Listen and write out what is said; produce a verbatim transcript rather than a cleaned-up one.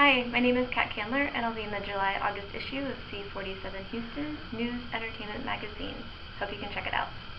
Hi, my name is Kat Candler, and I'll be in the July-August issue of C forty-seven Houston News Entertainment Magazine. Hope you can check it out.